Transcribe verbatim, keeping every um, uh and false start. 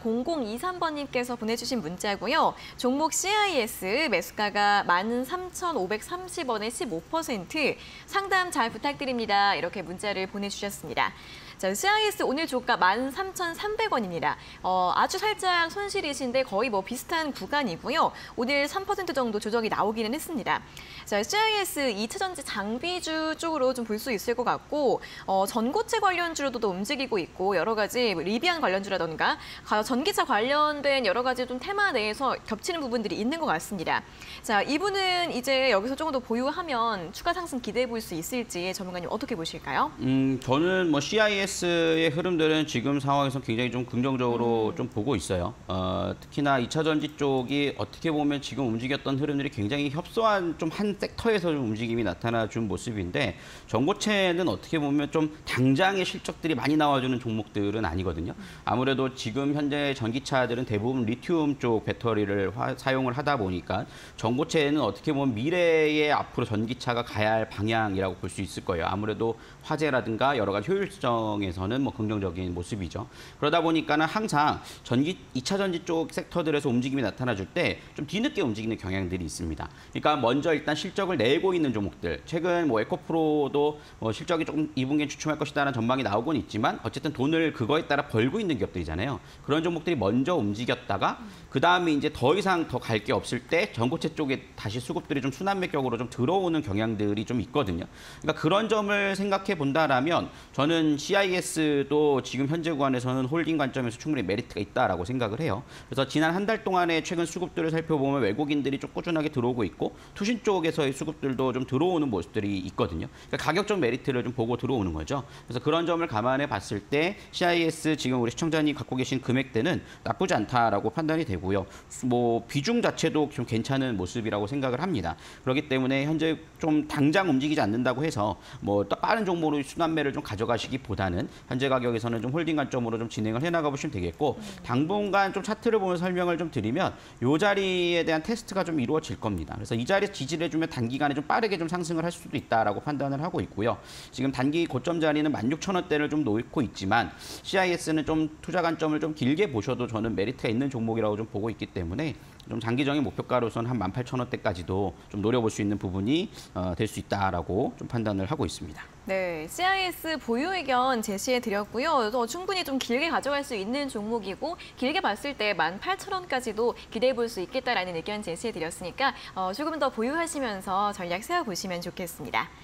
공공이삼 번님께서 보내주신 문자고요. 종목 씨아이에스 매수가가 만 삼천오백삼십 원에 십오 퍼센트 상담 잘 부탁드립니다. 이렇게 문자를 보내주셨습니다. 자, 씨아이에스 오늘 조가 만 삼천삼백 원입니다. 어, 아주 살짝 손실이신데 거의 뭐 비슷한 구간이고요. 오늘 삼 퍼센트 정도 조정이 나오기는 했습니다. 자, 씨아이에스 이 차 전지 장비주 쪽으로 좀 볼 수 있을 것 같고 어, 전고체 관련주로도 또 움직이고 있고 여러 가지 리비안 관련주라던가 전기차 관련된 여러 가지 좀 테마 내에서 겹치는 부분들이 있는 것 같습니다. 자, 이분은 이제 여기서 조금 더 보유하면 추가 상승 기대해 볼 수 있을지 전문가님 어떻게 보실까요? 음, 저는 뭐 씨아이에스의 흐름들은 지금 상황에서 굉장히 좀 긍정적으로 음. 좀 보고 있어요. 어, 특히나 이 차 전지 쪽이 어떻게 보면 지금 움직였던 흐름들이 굉장히 협소한 좀 한 섹터에서 좀 움직임이 나타나 준 모습인데 전고체는 어떻게 보면 좀 당장의 실적들이 많이 나와주는 종목들은 아니거든요. 아무래도 지금 현재 전기차들은 대부분 리튬 쪽 배터리를 화, 사용을 하다 보니까 전고체는 어떻게 보면 미래의 앞으로 전기차가 가야 할 방향이라고 볼 수 있을 거예요. 아무래도 화재라든가 여러 가지 효율성에서는 뭐 긍정적인 모습이죠. 그러다 보니까는 항상 전기 이 차 전지 쪽 섹터들에서 움직임이 나타나 줄 때 좀 뒤늦게 움직이는 경향들이 있습니다. 그러니까 먼저 일단 실적을 내고 있는 종목들, 최근 뭐 에코프로도 뭐 실적이 조금 이 분기에 주춤할 것이다라는 전망이 나오곤 있지만 어쨌든 돈을 그거에 따라 벌고 있는 기업들이잖아요. 그런 종목들이 먼저 움직였다가 그 다음에 이제 더 이상 더 갈 게 없을 때 전고체 쪽에 다시 수급들이 좀 순환매격으로 좀 들어오는 경향들이 좀 있거든요. 그러니까 그런 점을 생각해 본다라면 저는 씨아이에스도 지금 현재 구간에서는 홀딩 관점에서 충분히 메리트가 있다라고 생각을 해요. 그래서 지난 한 달 동안의 최근 수급들을 살펴보면 외국인들이 좀 꾸준하게 들어오고 있고 투신 쪽에서의 수급들도 좀 들어오는 모습들이 있거든요. 그러니까 가격적 메리트를 좀 보고 들어오는 거죠. 그래서 그런 점을 감안해 봤을 때 씨아이에스 지금 우리 시청자님 갖고 계신 금액대는 나쁘지 않다라고 판단이 되고요. 뭐 비중 자체도 좀 괜찮은 모습이라고 생각을 합니다. 그렇기 때문에 현재 좀 당장 움직이지 않는다고 해서 뭐 빠른 종목으로 순환매를 좀 가져가시기보다는 현재 가격에서는 좀 홀딩 관점으로 좀 진행을 해나가 보시면 되겠고 당분간 좀 차트를 보면 설명을 좀 드리면 이 자리에 대한 테스트가 좀 이루어질 겁니다. 그래서 이 자리에서 지지를 해주면 단기간에 좀 빠르게 좀 상승을 할 수도 있다라고 판단을 하고 있고요. 지금 단기 고점 자리는 만 육천 원대를 좀 놓고 있지만 씨아이에스는 좀 투자 관점을 좀 길게 보셔도 저는 메리트가 있는 종목이라고 좀 보고 있기 때문에 좀 장기적인 목표가로서는 한 만 팔천 원대까지도 좀 노려볼 수 있는 부분이 어, 될 수 있다라고 좀 판단을 하고 있습니다. 네, 씨아이에스 보유 의견 제시해 드렸고요. 또 충분히 좀 길게 가져갈 수 있는 종목이고 길게 봤을 때 만 팔천 원까지도 기대해 볼 수 있겠다라는 의견 제시해 드렸으니까 어, 조금 더 보유하시면서 전략 세워보시면 좋겠습니다.